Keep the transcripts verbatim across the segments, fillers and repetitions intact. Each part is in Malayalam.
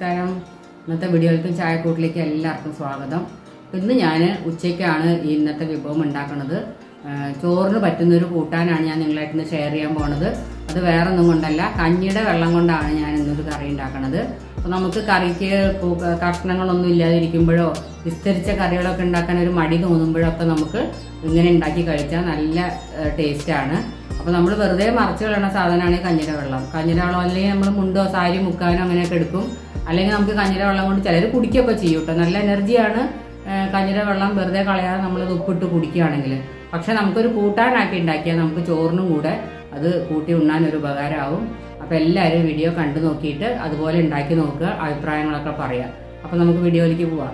നമസ്കാരം. ഇന്നത്തെ വീഡിയോയിലേക്കും ചായക്കൂട്ടിലേക്ക് എല്ലാവർക്കും സ്വാഗതം. ഇന്ന് ഞാൻ ഉച്ചയ്ക്കാണ് ഇന്നത്തെ വിഭവം ഉണ്ടാക്കുന്നത്. ചോറിന് പറ്റുന്നൊരു കൂട്ടാനാണ് ഞാൻ നിങ്ങളായിട്ട് ഇന്ന് ഷെയർ ചെയ്യാൻ പോണത്. അത് വേറെ ഒന്നും കൊണ്ടല്ല, കഞ്ഞിയുടെ വെള്ളം കൊണ്ടാണ് ഞാൻ ഇന്നൊരു കറി ഉണ്ടാക്കുന്നത്. അപ്പോൾ നമുക്ക് കറിക്ക് കഷ്ണങ്ങളൊന്നും ഇല്ലാതിരിക്കുമ്പോഴോ വിസ്തരിച്ച കറികളൊക്കെ ഉണ്ടാക്കാൻ ഒരു മടി തോന്നുമ്പോഴൊക്കെ നമുക്ക് ഇങ്ങനെ ഉണ്ടാക്കി കഴിച്ചാൽ നല്ല ടേസ്റ്റാണ്. അപ്പോൾ നമ്മൾ വെറുതെ മറച്ചു കളയണ സാധനമാണ് കഞ്ഞിയുടെ വെള്ളം. കഞ്ഞിയുടെ വെള്ളം അല്ലെങ്കിൽ നമ്മൾ മുണ്ടോ സാരി മുക്കാനോ അങ്ങനെയൊക്കെ എടുക്കും. അല്ലെങ്കിൽ നമുക്ക് കഞ്ഞിയുടെ വെള്ളം കൊണ്ട് ചിലർ കുടിക്കുകയൊക്കെ ചെയ്യും കേട്ടോ. നല്ല എനർജിയാണ് കഞ്ഞിയുടെ വെള്ളം വെറുതെ കളയാതെ നമ്മളത് ഉപ്പിട്ട് കുടിക്കുകയാണെങ്കിൽ. പക്ഷെ നമുക്കൊരു കൂട്ടാനാക്കി ഉണ്ടാക്കിയാൽ നമുക്ക് ചോറിനും കൂടെ അത് കൂട്ടി ഉണ്ണാൻ ഒരു ഉപകാരമാവും. അപ്പോൾ എല്ലാവരും വീഡിയോ കണ്ടു നോക്കിയിട്ട് അതുപോലെ ഉണ്ടാക്കി നോക്കുക, അഭിപ്രായങ്ങളൊക്കെ പറയാം. അപ്പോൾ നമുക്ക് വീഡിയോയിലേക്ക് പോവാം.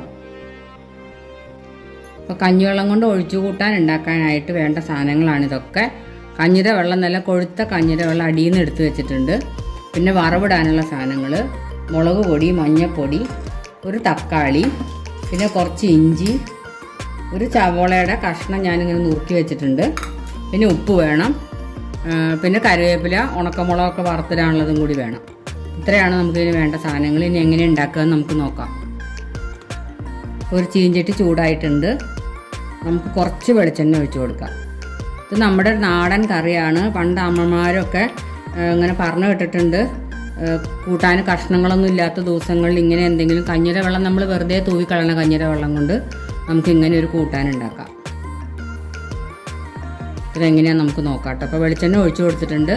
അപ്പോൾ കഞ്ഞിവെള്ളം കൊണ്ട് ഒഴിച്ചു കൂട്ടാൻ ഉണ്ടാക്കാനായിട്ട് വേണ്ട സാധനങ്ങളാണ് ഇതൊക്കെ. കഞ്ഞിയുടെ വെള്ളം നല്ല കൊഴുത്ത കഞ്ഞിയുടെ വെള്ളം അടിയിൽ നിന്ന് എടുത്ത് വെച്ചിട്ടുണ്ട്. പിന്നെ വറവിടാനുള്ള സാധനങ്ങൾ മുളക് പൊടി, മഞ്ഞൾപ്പൊടി, ഒരു തക്കാളി, പിന്നെ കുറച്ച് ഇഞ്ചി, ഒരു സവോളയുടെ കഷ്ണം ഞാനിങ്ങനെ നുറുക്കി വെച്ചിട്ടുണ്ട്. പിന്നെ ഉപ്പ് വേണം, പിന്നെ കറിവേപ്പില, ഉണക്കമുളകൊക്കെ വറുത്തിടാനുള്ളതും കൂടി വേണം. ഇത്രയാണ് നമുക്കിതിന് വേണ്ട സാധനങ്ങൾ. ഇനി എങ്ങനെ ഉണ്ടാക്കുക എന്ന് നമുക്ക് നോക്കാം. ഒരു ചീഞ്ചട്ടി ചൂടായിട്ടുണ്ട്. നമുക്ക് കുറച്ച് വെളിച്ചെണ്ണ ഒഴിച്ചു കൊടുക്കാം. ഇത് നമ്മുടെ നാടൻ കറിയാണ്. പണ്ട് അമ്മമാരൊക്കെ ഇങ്ങനെ പറഞ്ഞു കേട്ടിട്ടുണ്ട്, കൂട്ടാൻ കഷ്ണങ്ങളൊന്നും ഇല്ലാത്ത ദിവസങ്ങളിൽ ഇങ്ങനെ എന്തെങ്കിലും കഞ്ഞിയുടെ വെള്ളം നമ്മൾ വെറുതെ തൂവിക്കളയണ കഞ്ഞിയുടെ വെള്ളം കൊണ്ട് നമുക്ക് ഇങ്ങനെ ഒരു കൂട്ടാൻ ഉണ്ടാക്കാം. ഇതെങ്ങനെയാണെന്ന് നമുക്ക് നോക്കാം കേട്ടോ. അപ്പോൾ വെളിച്ചെണ്ണ ഒഴിച്ചു കൊടുത്തിട്ടുണ്ട്.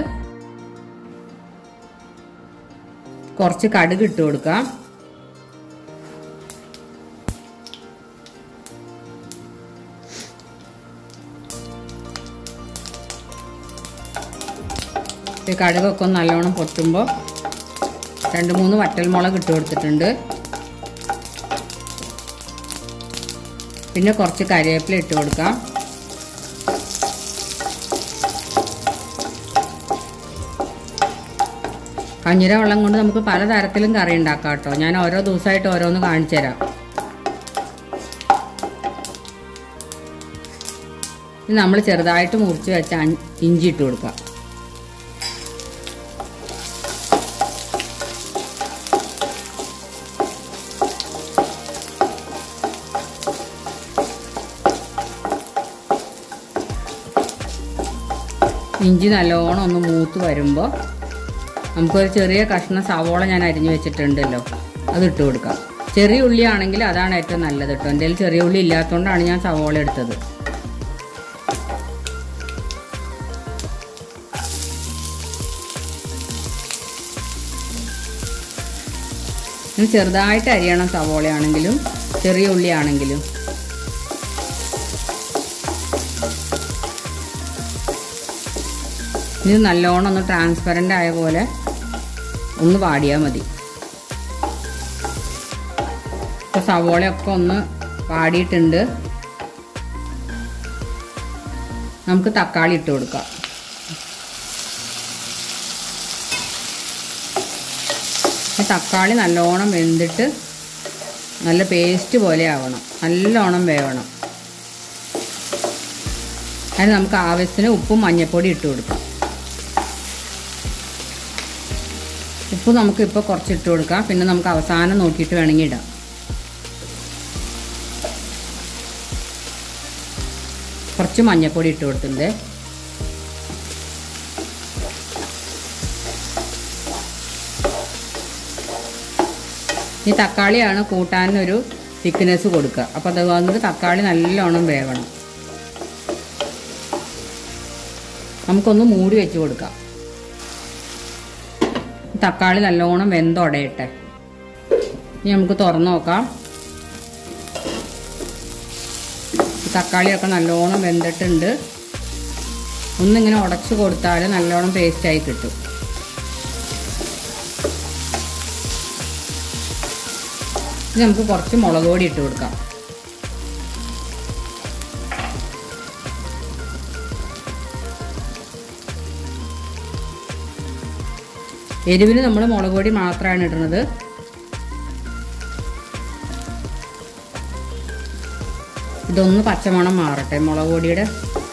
കുറച്ച് കടുക് ഇട്ട് കൊടുക്കാം. കടുകൊക്കെ ഒന്ന് നല്ലോണം പൊട്ടുമ്പോൾ രണ്ട് മൂന്ന് വറ്റൽമുളക് ഇട്ട് കൊടുത്തിട്ടുണ്ട്. പിന്നെ കുറച്ച് കറിവേപ്പില ഇട്ട് കൊടുക്കാം. കഞ്ഞിയുടെ വെള്ളം കൊണ്ട് നമുക്ക് പലതരത്തിലും കറി ഉണ്ടാക്കാം കേട്ടോ. ഞാൻ ഓരോ ദിവസമായിട്ട് ഓരോന്ന് കാണിച്ചു തരാം. ഇത് നമ്മൾ ചെറുതായിട്ട് മുറിച്ച് വെച്ച ഇഞ്ചി ഇട്ട് കൊടുക്കാം. ഇഞ്ചി നല്ലോണം ഒന്ന് മൂത്ത് വരുമ്പോൾ നമുക്കൊരു ചെറിയ കഷ്ണം സവോള ഞാൻ അരിഞ്ഞു വെച്ചിട്ടുണ്ടല്ലോ, അത് ഇട്ട് കൊടുക്കാം. ചെറിയ ഉള്ളി ആണെങ്കിൽ അതാണ് ഏറ്റവും നല്ലത് കേട്ടോ. എൻ്റെ കയ്യിൽ ചെറിയ ഉള്ളി ഇല്ലാത്തതുകൊണ്ടാണ് ഞാൻ സവോള എടുത്തത്. ഇനി ചെറുതായിട്ട് അരിയണം, സവോളയാണെങ്കിലും ചെറിയ ഉള്ളി ആണെങ്കിലും. ഇത് നല്ലോണം ഒന്ന് ട്രാൻസ്പെറൻ്റ് ആയ പോലെ ഒന്ന് വാടിയാൽ മതി. ഇപ്പോൾ സവോളയൊക്കെ ഒന്ന് വാടിയിട്ടുണ്ട്. നമുക്ക് തക്കാളി ഇട്ട് കൊടുക്കാം. ഈ തക്കാളി നല്ലോണം വെന്തിട്ട് നല്ല പേസ്റ്റ് പോലെ ആവണം, നല്ലോണം വേവണം. അതിന് നമുക്ക് ആവശ്യത്തിന് ഉപ്പും മഞ്ഞൾപ്പൊടി ഇട്ട് കൊടുക്കാം. ഉപ്പ് നമുക്കിപ്പോൾ കുറച്ച് ഇട്ട് കൊടുക്കാം. പിന്നെ നമുക്ക് അവസാനം നോക്കിയിട്ട് വേണമെങ്കിൽ ഇടാം. കുറച്ച് മഞ്ഞൾപ്പൊടി ഇട്ട് കൊടുത്തിട്ടുണ്ട്. ഈ തക്കാളിയാണ് കൂട്ടാനൊരു തിക്നെസ് കൊടുക്കുക. അപ്പോൾ അത് വന്നിട്ട് തക്കാളി നല്ലോണം വേവണം. നമുക്കൊന്ന് മൂടി വെച്ച് കൊടുക്കാം. തക്കാളി നല്ലോണം വെന്തുടയട്ടെ. ഇനി നമുക്ക് തുറന്ന് നോക്കാം. തക്കാളിയൊക്കെ നല്ലോണം വെന്തിട്ടുണ്ട്. ഒന്നിങ്ങനെ ഉടച്ചു കൊടുത്താൽ നല്ലോണം പേസ്റ്റായി കിട്ടും. ഇനി നമുക്ക് കുറച്ച് മുളക് പൊടി ഇട്ട് കൊടുക്കാം. എരിവിന് നമ്മൾ മുളക് പൊടി മാത്രമാണ് ഇടുന്നത്. ഇതൊന്ന് പച്ചമണം മാറട്ടെ. മുളക് പൊടിയുടെ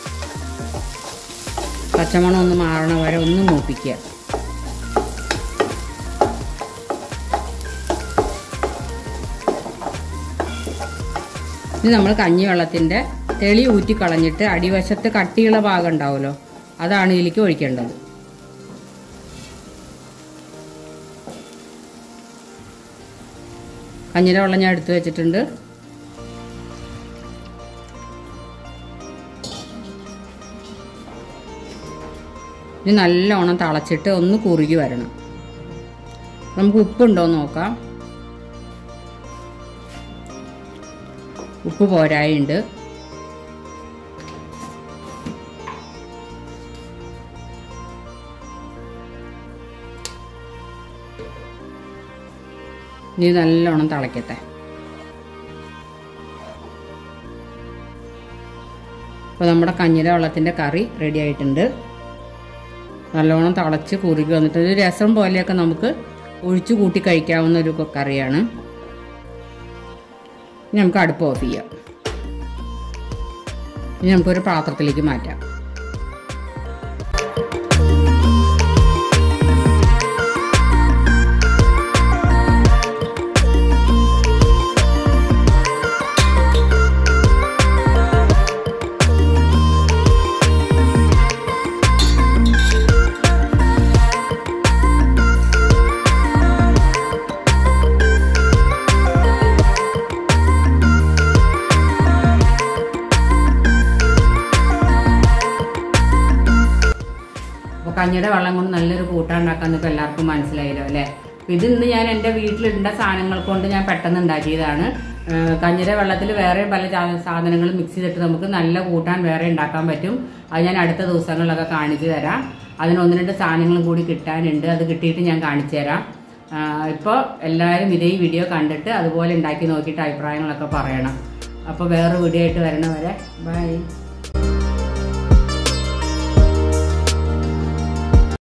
പച്ചമണം ഒന്ന് മാറണ വരെ ഒന്ന് മൂപ്പിക്കുക. ഇത് നമ്മൾ കഞ്ഞിവെള്ളത്തിൻ്റെ തെളി ഊറ്റി കളഞ്ഞിട്ട് അടിവശത്ത് കട്ടിയുള്ള ഭാഗം ഉണ്ടാവുമല്ലോ, അതാണ് ഇതിലേക്ക് ഒഴിക്കേണ്ടത്. കഞ്ഞിയുടെ വെള്ളം ഞാൻ എടുത്തു വെച്ചിട്ടുണ്ട്. ഇനി നല്ലോണം തിളച്ചിട്ട് ഒന്ന് കുറുകി വരണം. നമുക്ക് ഉപ്പുണ്ടോ എന്ന് നോക്കാം. ഉപ്പ് പോരായുണ്ട്. ഇനി നല്ലോണം തിളക്കട്ടെ. അപ്പോൾ നമ്മുടെ കഞ്ഞിയുടെ വെള്ളത്തിൻ്റെ കറി റെഡി ആയിട്ടുണ്ട്. നല്ലോണം തിളച്ച് കുറുകി വന്നിട്ട് ഒരു രസം പോലെയൊക്കെ നമുക്ക് ഒഴിച്ചു കൂട്ടി കഴിക്കാവുന്ന ഒരു കറിയാണ്. ഇനി നമുക്ക് അടുപ്പ് ഓഫ് ചെയ്യാം. ഇനി നമുക്കൊരു പാത്രത്തിലേക്ക് മാറ്റാം. കഞ്ഞിയുടെ വെള്ളം കൊണ്ട് നല്ലൊരു കൂട്ടാൻ ഉണ്ടാക്കാന്നൊക്കെ എല്ലാവർക്കും മനസ്സിലായല്ലോ അല്ലേ. അപ്പം ഇത് ഇന്ന് ഞാൻ എൻ്റെ വീട്ടിലിണ്ട സാധനങ്ങൾ കൊണ്ട് ഞാൻ പെട്ടെന്ന് ഉണ്ടാക്കിയതാണ്. കഞ്ഞിയുടെ വെള്ളത്തിൽ വേറെ പല സാധനങ്ങളും മിക്സ് ചെയ്തിട്ട് നമുക്ക് നല്ല കൂട്ടാൻ വേറെ ഉണ്ടാക്കാൻ പറ്റും. അത് ഞാൻ അടുത്ത ദിവസങ്ങളിലൊക്കെ കാണിച്ചു തരാം. അതിന് ഒന്ന് രണ്ട് സാധനങ്ങളും കൂടി കിട്ടാനുണ്ട്. അത് കിട്ടിയിട്ട് ഞാൻ കാണിച്ചു തരാം. ഇപ്പോൾ എല്ലാവരും ഇതേ വീഡിയോ കണ്ടിട്ട് അതുപോലെ ഉണ്ടാക്കി നോക്കിയിട്ട് അഭിപ്രായങ്ങളൊക്കെ പറയണം. അപ്പോൾ വേറെ വീഡിയോ ആയിട്ട് വരണവരെ ബൈ.